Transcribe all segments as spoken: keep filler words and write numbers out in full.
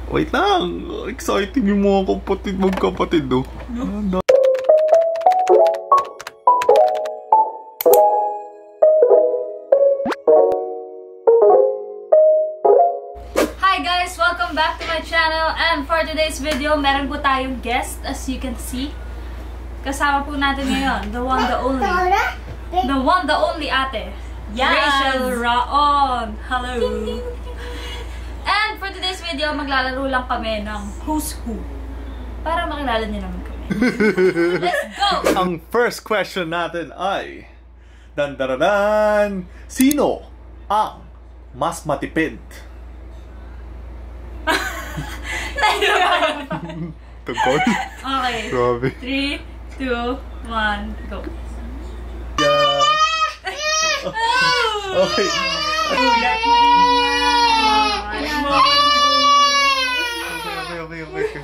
Wait lang. Exciting yung mga kapatid, magkapatid, no? No. Hi guys! Welcome back to my channel. And for today's video, meron po tayong guest, as you can see. Kasama po natin ngayon, the one, the only. The one, the only ate. Yes. Rachel Raon. Hello. And for today's video, maglalaro lang kami ng Who's Who. Para makilala niyo naman kami. Let's go! Ang first question natin ay... Dandaradan! Sino ang mas matipid? Tugkol? Okay. Grabe. three, two, one, go. Yeah. Okay. Ulat mo Okay, okay, okay, okay.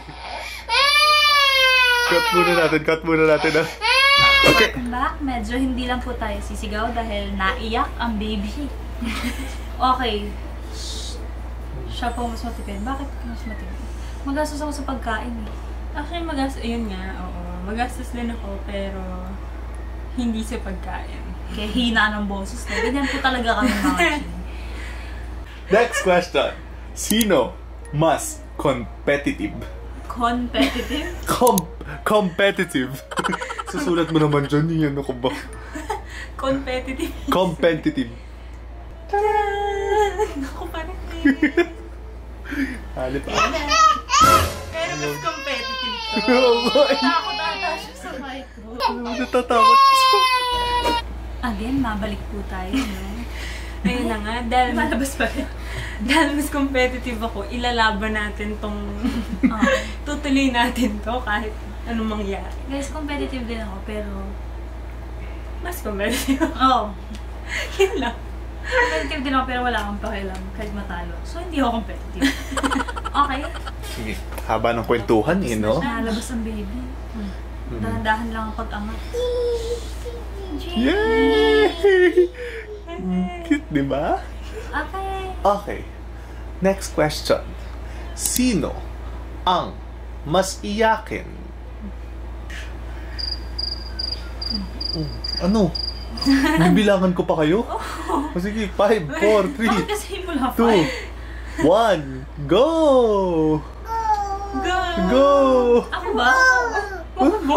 Cut muna natin, cut muna natin ah. Okay. Welcome back. Medyo hindi lang po tayo sisigaw dahil naiyak ang baby. Okay. Siya po mas matipid. Bakit mas matipid? Magastos ako sa pagkain eh. Actually, magastos, yun nga, oo. Magastos din ako, pero hindi sa pagkain. Kaya hina ng boses na. Ganyan po talaga kami mga chin. Next question. Sino mas competitive? Competitive? Com competitive. Susulat mo naman dyan, yan ako ba? Competitive. Competitive. Ako parang eh. Halip ah. Pero mas competitive to. Takot ata siya sa mic ko. Natatakot siya. Again, mabalik po tayo. No? Ayun na nga, dahil, Malabas pa rin. dahil mas competitive ako, ilalaban natin tong Oh. tutuloy natin to kahit anong mangyari. Guys, competitive din ako, pero... Mas competitive ako. Oh. Yun lang. Competitive din ako, pero wala akong pakialam kahit matalo. So, hindi ako competitive. Okay? Sige, haba ng kwentuhan eh, no? Nalabas ang baby. Hmm. Dahan-dahan lang ang pag-angat. Yay! Cute, di ba? Okay. Okay. Next question. Sino ang mas iyakin? Oh, ano? Bibilangan ko pa kayo? Oh, sige, five, four, three, Bakit kasi mula two, five? one, go! Go! Go! Ako ba? Ano ba?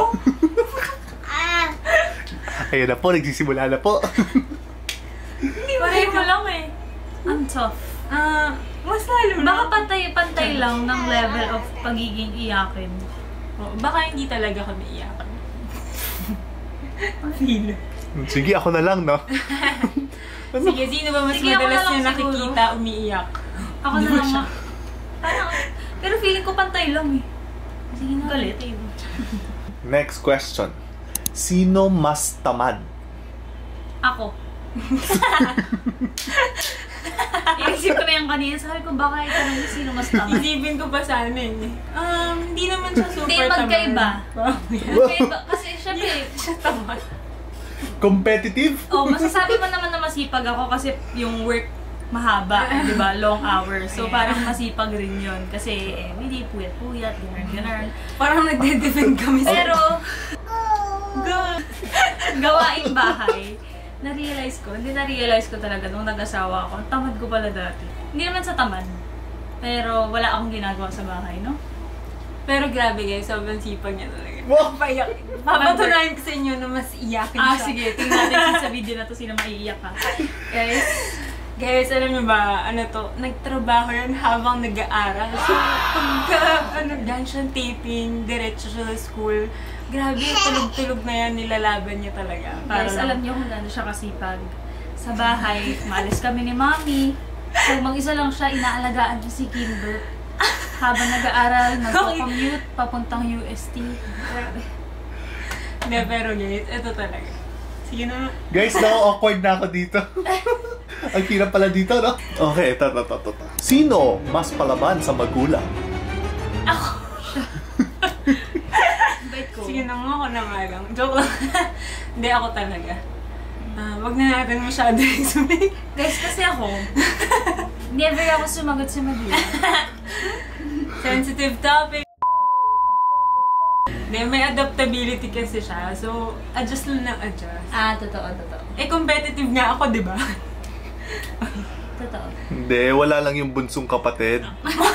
Ayun na po, nagsisimula na po. Hindi mo mo lang eh. I'm tough. Ah, mas lalo na. Baka pantay-pantay lang ng level of pagiging iyakin. Oh, baka hindi talaga kami iyakan. Feel. Sige, ako na lang, no? Ano? Sige, sino ba mas Sige, ako madalas na lang niya siguro. nakikita umiiyak? Ako na lang. ma- Parang, pero feeling ko pantay lang eh. Sige na. Galit. Next question. Sino mas tamad? Ako. Iisip ko na yung kanina. Sabi ko, baka itanong niyo sino mas tamad. Isipin ko pa sana eh. Um, hindi naman siya super Hindi, magkaiba. tamad. Magkaiba. Kasi syempre, Siya tamad. Competitive? oh, masasabi mo naman na masipag ako kasi yung work mahaba, di ba? Long hours. So, parang masipag rin yun. Kasi, eh, hindi puyat-puyat, gano'n-gano'n. Parang nagde-defend kami sa... Pero, God! gawaing bahay, na-realize ko, hindi na-realize ko talaga nung nag-asawa ako, ang tamad ko pala dati. Hindi naman sa tamad, pero wala akong ginagawa sa bahay, no? Pero grabe guys, sobrang sipag niya talaga. Wow! Payak. Papatunayan ko sa inyo na mas iyakin Ah, siya. sige, tingnan natin sa video na to sino maiiyak ka. Guys, Guys, alam niyo ba, ano to, nagtrabaho yan habang nag-aaral. So, pagka, ano, dance siyang taping, diretso siya sa school. Grabe, tulog-tulog na yan, nilalaban niya talaga. guys, alam niyo kung gano'n siya kasipag. Sa bahay, maalis kami ni Mami. So, mag-isa lang siya, inaalagaan niya si Kimber. Habang nag-aaral, nag-commute, papuntang U S T. Grabe. Hindi, pero guys, ito talaga. Sige na. Guys, na-awkward na ako dito. Ang hirap pala dito, no? Okay, ito, ito, ito, ito. Sino mas palaban sa magulang? Ako. Bait ko. Sige na nga, ako na nga lang. Joke lang. Hindi, ako talaga. Uh, wag na natin masyado explain. Guys, kasi ako, never ako sumagot sa magulang. Sensitive topic. Hindi, may adaptability kasi siya. So, adjust lang ng adjust. Ah, totoo, totoo. Eh, competitive nga ako, di ba? Totoo. Hindi, wala lang yung bunsong kapatid.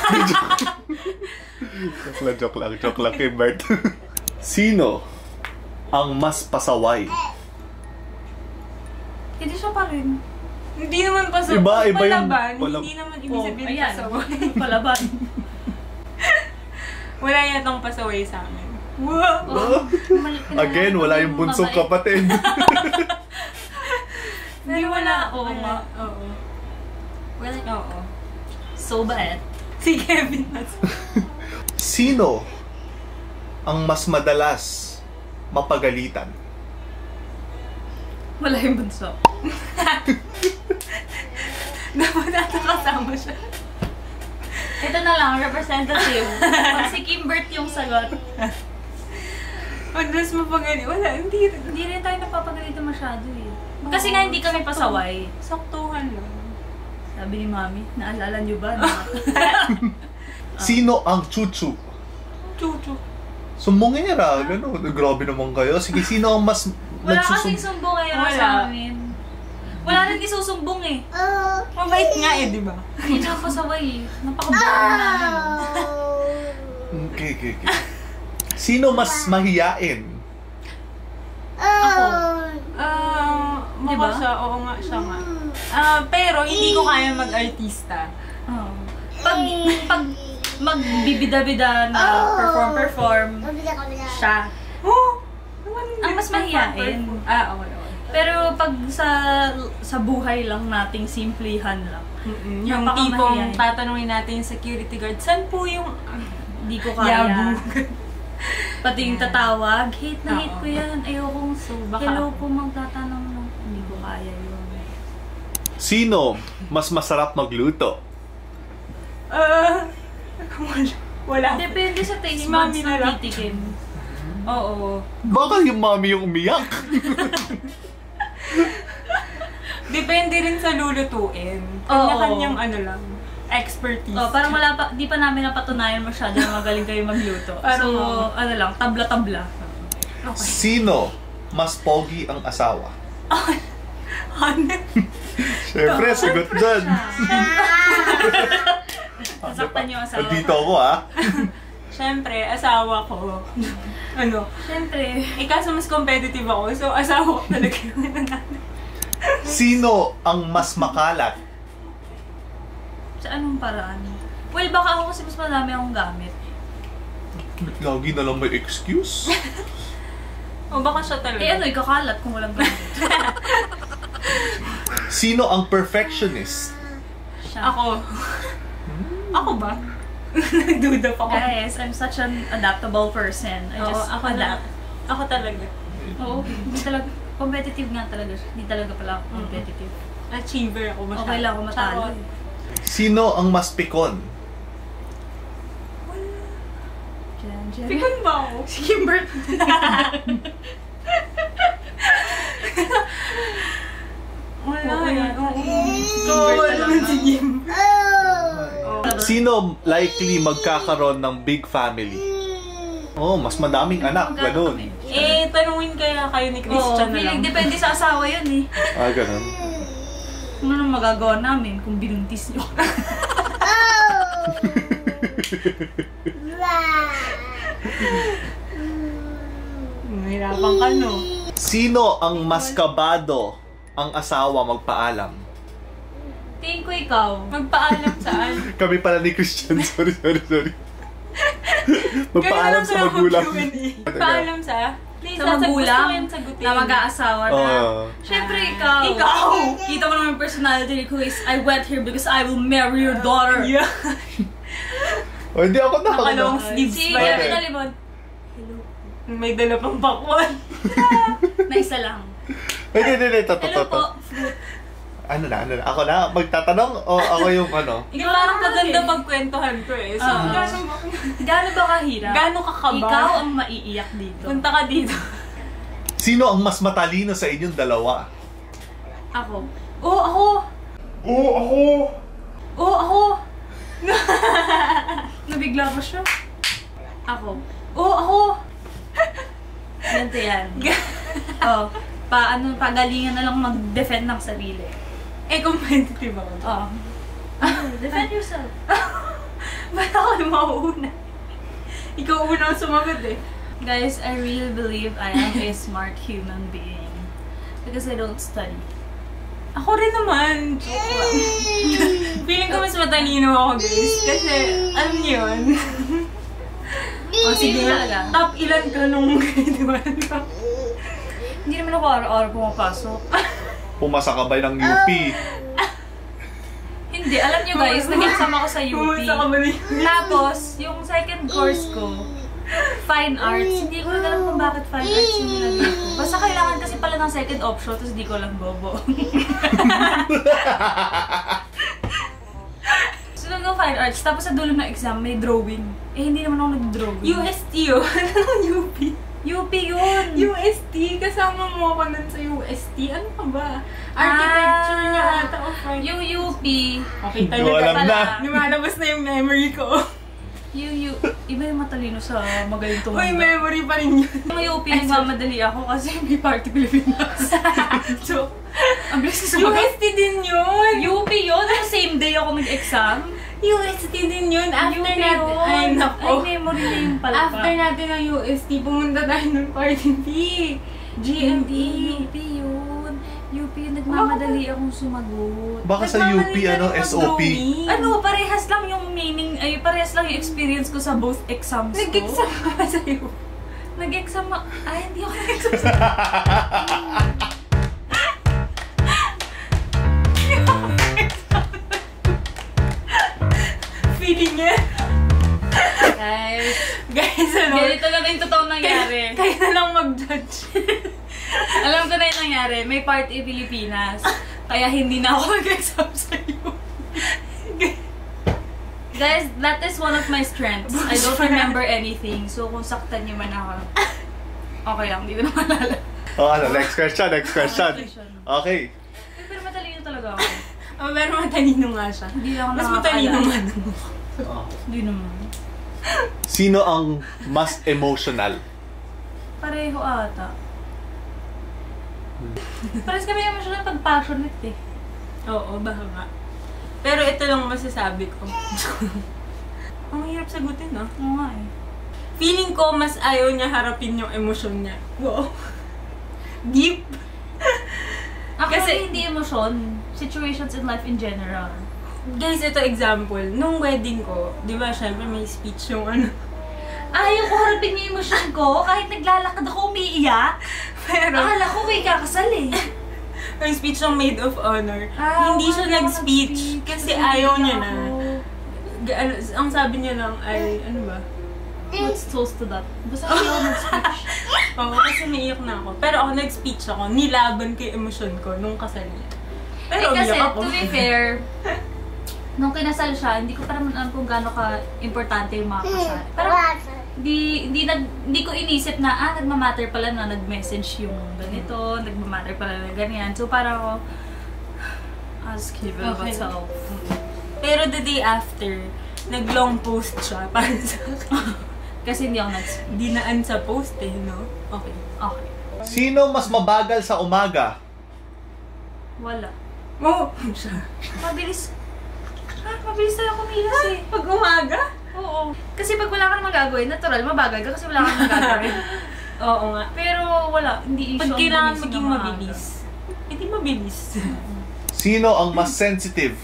Joke lang, joke lang, joke lang kay Bert. Sino ang mas pasaway? Hindi siya pa rin. Hindi naman pasaway. Iba, iba yung palaban. palab- Hindi naman ibig sabihin ayan. pasaway. Palaban. Wala yatang pasaway sa amin. Wow! Oh, Again, wala yung bunsong kapatid. Hindi wala. Oo nga. Oo. Well, Oo. so bad. Si Kevin mas. Sino ang mas madalas mapagalitan? Wala yung bunso. Dapat natin kasama siya. Ito na lang, representative. Pag si Kimbert yung sagot, Madalas mapagali. Wala, hindi rin. hindi rin tayo napapagalitan masyado eh. Kasi nga hindi kami pasaway. Saktuhan lang. Sabi ni Mami, naalala niyo ba? Na, Sino ang chuchu? Chuchu. Sumungera, gano'n. Grabe naman kayo. Sige, sino ang mas wala nagsusum- kasing sumbong eh Wala. sa amin. Wala rin isusumbong eh. Mabait nga eh, di ba? Hindi na pasaway eh. Napaka-boring namin. Okay, okay, okay. Sino mas mahiyain? Ako. Ah, uh, Di ba? siya. Oo nga, siya nga. Ah, pero hindi ko kaya mag-artista. Oh. Pag, pag magbibida-bida na perform-perform, siya. Oh! Ang mas mahiyain. Ah, okay, okay. Pero pag sa sa buhay lang nating simplihan lang, Mm-mm. Yung Napaka tipong mahiyain. tatanungin natin yung security guard, saan po yung hindi ko kaya. yabu? Pati yung tatawag, hate na hate Oo. ko yan. Ayokong So, baka hello ako. po magtatanong lang. Hindi ko kaya yun. Sino mas masarap magluto? Ah, wala. Wala. Depende sa taste Si buds Mami ng na lang. titikim. Oo. Baka yung mami yung umiyak. Depende rin sa lulutuin. Oo. Kanya-kanyang ano lang, expertise. Oh, parang wala pa, di pa namin napatunayan masyado na magaling kayo magluto. Parang, so, oo. ano lang, tabla-tabla. Okay. Sino mas pogi ang asawa? Ano? Siyempre, sagot dyan. Nasaktan yung asawa. Dito ako ah. Siyempre, asawa ko. Ano? Siyempre. Eh, kaso mas competitive ako, so asawa ko talaga yung nanalo. Sino ang mas makalat? Sa anong paraan? Well, baka ako kasi mas madami akong gamit. Lagi na lang may excuse. O baka siya talaga. Eh ano, ikakalat kung walang gamit. Sino ang perfectionist? Siya. Ako. Ako ba? Nagduda pa ako. Guys, I'm such an adaptable person. I Oo, just ako adapt. na. Ako talaga. Oo, hindi talaga. Competitive nga talaga siya. Hindi talaga pala ako competitive. Achiever ako masyado. Okay lang ako matalo. Takot. eh. Sino ang mas pikon? Diyan, diyan. Pikon ba ako? Si Kimbert. Wala Oo, eh. yata. Oo. Kimbert Wala talaga. naman si Kim. Sino likely magkakaroon ng big family? Oh, mas madaming anak, Magkano ganun. kami? Eh, tanungin kaya kayo ni Oo, Christian na lang. feeling depende sa asawa yun eh. Ah, ganun. Ano nang magagawa namin kung binuntis nyo? Mahirapan ka, no? Sino ang mas kabado ang asawa magpaalam? Tingin ko ikaw. Magpaalam saan? Kami pala ni Christian. Sorry, sorry, sorry. Magpaalam Ganun sa lang magulang. pala ang Q and A. Magpaalam sa? Please, Sa nasa gusto magulang ko yan sagutin. na mag-aasawa na. Oo. Siyempre, ikaw. Ikaw! Kita mo naman yung personality ko is, I went here because I will marry your daughter. Yeah. Oh, hindi ako na. Nakalong na. sleeves Si pa Okay. yan. Kevin Alimon, May dala pang bakwan. na isa lang. Ay, hindi, hindi, hindi. Toto, Hello toto. po, fruit. Ano na, ano na? Ako na? Magtatanong o ako yung ano? Ikaw parang maganda pagkwentuhan ko eh. So, Oo. gano'n ba? Gaano ba kahirap? Gano'n ka kaba? Ikaw ang maiiyak dito. Punta ka dito. Sino ang mas matalino sa inyong dalawa? Ako. Oo, ako! Oo, ako! Oo, ako! Nag nabigla pa siya. Ako. Oo, ako! Ganito yan. Oh, pa, ano, pagalingan na lang mag-defend ng sarili. Eh, competitive ako. Oo. Defend yourself. Ba't ako yung mauuna? Ikaw unang sumagot eh. Guys, I really believe I am a smart human being. Because I don't study. Ako rin naman. Joke lang. Feeling ko mas matalino ako, guys. Kasi, alam niyo yun. Oh, sige talaga. Top ilan ka nung grade one ka? Hindi naman ako araw-araw pumapasok. Pumasa ka ba ng U P? Hindi, alam niyo guys, nag-exam ako sa U P. Pumasa ka ba rin? Tapos, yung second course ko, Fine Arts. Hindi ko rin alam kung bakit Fine Arts yung nilagay ko. Basta kailangan kasi pala ng second option, tapos hindi ko lang bobo. So, nag Fine Arts, tapos sa dulo ng exam, may drawing. Eh, hindi naman ako nag-drawing. U S T yun. Anong U P? U P yun! U S T? Kasama mo ako nun sa U S T? Ano ka ba? Architecture Ah, niya ata o fine. Yung U P, Okay, Hindi ko alam na. Lumalabas na yung memory ko. yung U, iba yung matalino sa magaling Uy, tumanda. memory pa rin yun. Yung U P, nagmamadali ako kasi may Party Pilipinas. So, ang bilis na U sumagot. S T din yun! U P yun? Ano, same day ako nag-exam? U S T din yun! After U P natin, yun. ay nako. Ay, memory na yung pala. After natin ng U S T, pumunta tayo ng Party P. G M E. U P yun. U P yun, nagmamadali akong sumagot. Baka sa U P, ano, S O P. Ano, parehas lang yung meaning, ay parehas lang yung experience ko sa both exams ko. Nag-exam ka ba sa'yo? Nag-exam, ma- ay, hindi ako nag-exam sa... Feeling niya. Guys, Guys, ano? ganito lang yung totoong nangyari. Kaya na lang mag-judge. Alam ko na yung nangyari, may Party Pilipinas. Kaya hindi na ako nag-exam sa'yo. Guys, that is one of my strengths. I don't remember anything. So, kung saktan niyo man ako, okay lang, hindi ko na malala. Oh, ano, next question, next question. Okay. Eh, pero matalino talaga ako. Oh, pero matalino nga siya. Hindi lang ako Mas matalino nga nakakaalala. naman. Hindi naman. Sino ang mas emotional? Pareho ata. Parehas kami emotional pag passionate eh. Oo, baka nga. Pero ito lang masasabi ko. Ang hirap sagutin, no? Oo nga eh. Feeling ko, mas ayaw niya harapin yung emosyon niya. Wow. Deep. Ako Kasi- kasi hindi emosyon. Situations in life in general. Guys, ito example. Nung wedding ko, di ba, syempre may speech yung ano. Ayaw ko harapin yung emosyon ko. Kahit naglalakad ako, umiiyak. Pero, Akala ko kay kakasal eh. yung speech ng maid of honor, Ah, hindi siya wala ako nag-speech nag-speech kasi kasi ayaw niya umiiyak na. ako. Ga- ano, ang sabi niya lang ay, ano ba? Let's toast to that. Basta hindi ako nag-speech. Oo, kasi naiyak na ako. Pero ako nag-speech ako, nilaban ko yung emosyon ko nung kasal niya. Pero Eh, kasi, umiyak ako. to be fair, nung kinasal siya, hindi ko pa naman alam kung gaano ka-importante yung mga kasal. Parang, di, di, nag, di ko inisip na, ah, nagmamatter pala na nag-message yung ganito, nagmamatter pala na ganyan. So, parang ako, ask him about Okay. myself. Pero the day after, nag-long post siya para sa akin. Kasi hindi ako nag-speech. Dinaan sa post eh, no? Okay. Okay. Sino mas mabagal sa umaga? Wala. Oh, siya. Mabilis. Ah, mabilis tayo kumilos eh. Pag umaga? Oo. Kasi pag wala ka namang gagawin, natural, mabagal ka kasi wala ka namang gagawin. Oo nga. Pero wala, hindi issue. Pag ang kailangan gumising maging ng maaga. mabilis, hindi mabilis. Sino ang mas sensitive?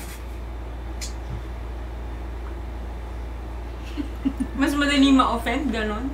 Mas madali ma-offend, ganon.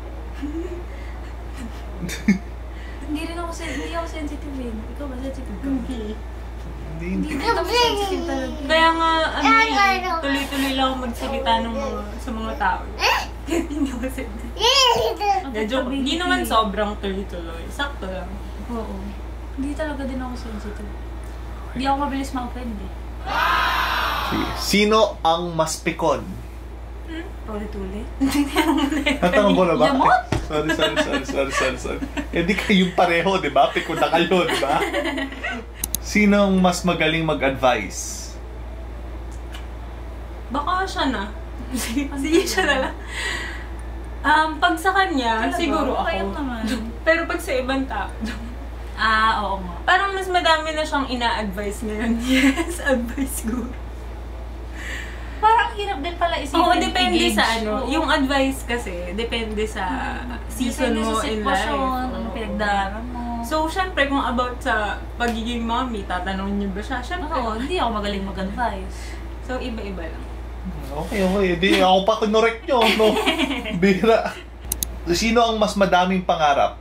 Hindi rin ako, sen- hindi ako sensitive eh. Ikaw ba sensitive ka? Hindi. Hindi, Hindi hindi. rin ako sensitive talaga. Kaya nga, ano eh, tuloy-tuloy lang ako magsalita ng mga, sa mga tao. Hindi ako sensitive. Yeah, joke. Hindi naman sobrang tuloy-tuloy. Sakto lang. Oo. Hindi talaga din ako sensitive. Hindi ako mabilis ma-offend eh. Sige. Sino ang mas pikon? Tuloy-tuloy. Natanong ko na ba? Yamot? Sorry, sorry, sorry, sorry, sorry, sorry. Hindi kayong pareho, di ba? Pikon na kayo, di ba? Sino ang mas magaling mag-advise? Baka siya na. Sige siya na lang. Um, pag sa kanya, Talaga? siguro Okay ako. naman. Pero pag sa ibang tao, Ah, oo nga. parang mas madami na siyang ina-advise ngayon. Yes, advice ko. Parang hirap din pala isipin. Oo, depende i-gauge. sa ano. Oo. Yung advice kasi, depende sa season Depende mo sa in life. sitwasyon, ano Oo. pinagdaanan mo. So, syempre, kung about sa pagiging mommy, tatanungin niyo ba siya? Syempre. Oo, hindi ako magaling mag-advise. So, iba-iba lang. Okay, okay. Di ako pa kinorek nyo, no? Bira. Sino ang mas madaming pangarap?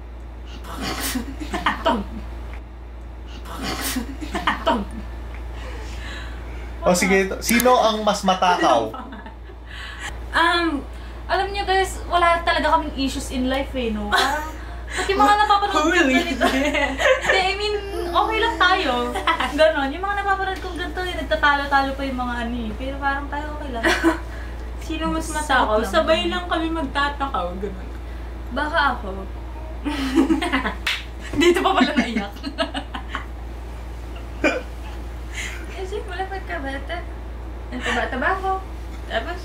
Atog! Atog! O sige, sino ang mas matakaw? Um, Alam niyo guys, wala talaga kaming issues in life eh, no? Parang, pag yung mga napapanood kong Holy. ganito. Hindi, I mean, okay lang tayo. Ganon. Yung mga napapanood kong ganito, eh, nagtatalo-talo pa yung mga ano eh. Pero parang tayo okay lang. sino mas Sakot matakaw? lang. Sabay lang kami magtatakaw. Ganun. Baka ako. Dito pa pala naiyak. Kasi wala pagkabata. Nagkabata ba ako? Tapos,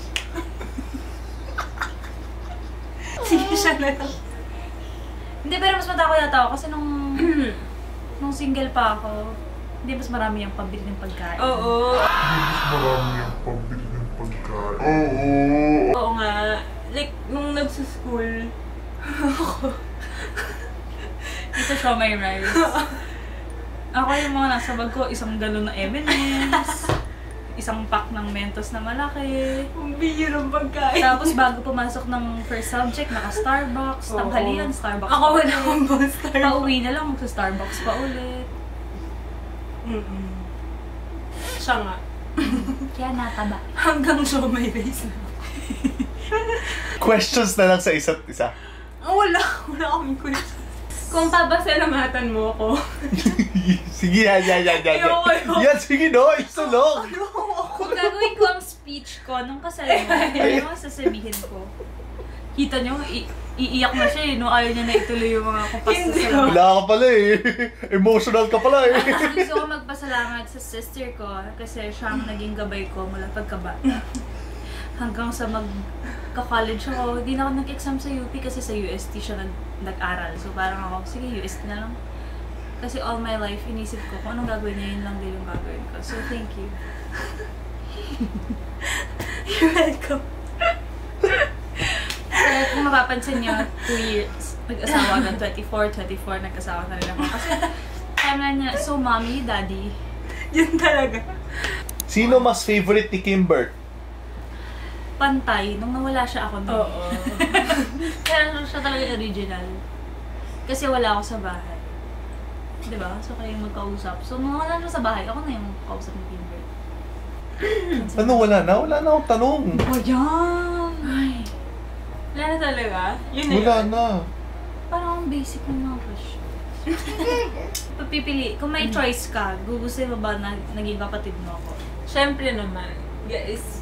Sige siya na lang. hindi, pero mas matako yata ako kasi nung nung single pa ako, hindi mas marami yung pabili ng pagkain. Oo. Mas marami ang pabili ng pagkain. Oo. Oo nga. Like, nung nagsa-school, Ito siya may rice. Ako yung mga nasa bag ko, isang galon na M and M's, isang pack ng Mentos na malaki. ang bihirang pagkain. Tapos bago pumasok ng first subject, naka-Starbucks, Oo. tanghalian, Starbucks Ako pa wala ulit. akong booster. Pauwi na lang, magsa-Starbucks pa ulit. Mm-mm. Siya nga. Kaya nataba. Hanggang show may race na. Questions na lang sa isa't isa. Ah, wala. Wala akong question. Kung papasalamatan mo ako. Sige, yan, yan, yan, yan. Ayoko, ayoko. Yan, sige, no. Isulong. Kung gagawin ko ang speech ko nung kasal mo, ano ang sasabihin ko? Kita nyo, i- iiyak na siya eh, no? Ayaw niya na ituloy yung mga kupas sa Hindi. salamat. Wala ka pala eh. Emotional ka pala eh. Gusto ko magpasalamat sa sister ko kasi siya ang naging gabay ko mula pagkabata. Hanggang sa mag-college ako, hindi na ako nag-exam sa U P kasi sa U S T siya nag- nag-aral. So parang ako, sige, U S T na lang. Kasi all my life, inisip ko kung anong gagawin niya, yun lang din yung gagawin ko. So thank you. You're welcome. Kaya kung mapapansin niyo, two years, nag-asawa agad, twenty-four, twenty-four, nag-asawa na rin ako. Kasi timeline niya, so mommy, daddy. Yun talaga. Sino mas favorite ni Kimbert? Pantay, nung nawala siya ako nun. Oo. Kaya siya talaga yung original. Kasi wala ako sa bahay. Diba? So kayo magkausap. So nung wala siya sa bahay, ako na yung kausap ni Kimber. Ano, wala na? Wala na akong tanong. Oh, yan! Ay, Wala na talaga. Yun na Wala yun. na. parang ang basic ng mga question. Pagpipili, kung may choice ka, gugustuhin mo ba na naging kapatid mo ako? Siyempre naman, guys.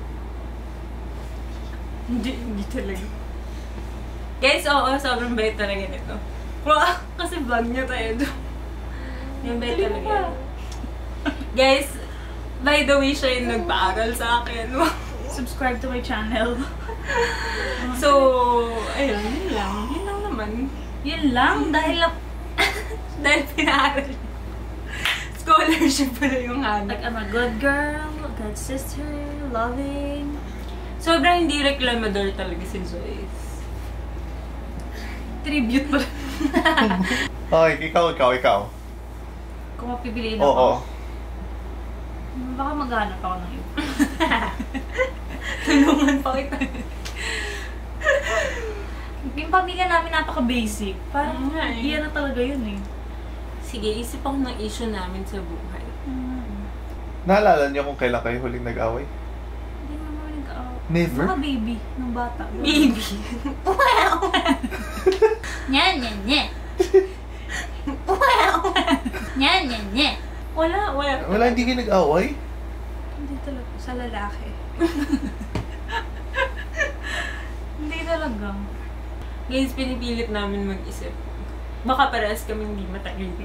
Hindi, hindi talaga. Guys, oo, sobrang bait talaga nito. Wow, kasi vlog niya tayo doon. Yung bait talaga. Guys, by the way, siya yung nagpaaral sa akin. Subscribe to my channel. So, ayun, yun lang. Yun lang naman. Yun lang, dahil lang, Dahil pinaaral niya. Scholarship pala yung hanap. like I'm a good girl, a good sister, loving. Sobrang hindi reklamador talaga si Joyce. Tribute pa rin. Okay, ikaw, ikaw, ikaw. Kung mapipiliin Oo. ako, baka maghanap ako ng iba. Tulungan pa kita. Yung pamilya namin napaka-basic. Parang, Oo nga eh. iyan na talaga yun eh. Sige, isip ako ng issue namin sa buhay. Naalala niyo kung kailan kayo huling nag-away? Hindi naman kami nag-away. Never? Mga baby, nung bata. Baby. Nyan, nyan, nyan. Nyan, nyan, nyan. Wala, wala. Wala, hindi kayo nag-away? Hindi talaga. Sa lalaki. Hindi talaga. Guys, pinipilit namin mag-isip. Baka parehas kami hindi matagili.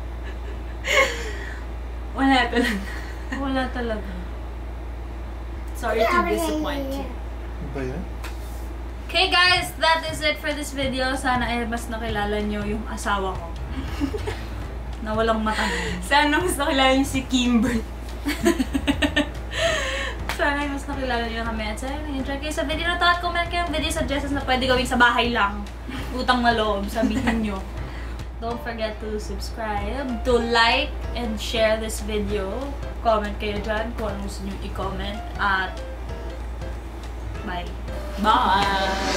Wala talaga. Wala talaga. Sorry to disappoint you. Ano ba yan? Okay guys, that is it for this video. Sana ay mas nakilala nyo yung asawa ko. Na walang matanong. Sana mas nakilala niyo si Kimber. Sana ay mas nakilala nyo kami. At sana nag-enjoy kayo sa video na to. At comment kayo yung video suggestions na pwede gawin sa bahay lang. Utang na loob, sabihin nyo. Don't forget to subscribe, to like, and share this video. Comment kayo dyan kung ano gusto nyo i-comment. At bye. Bye!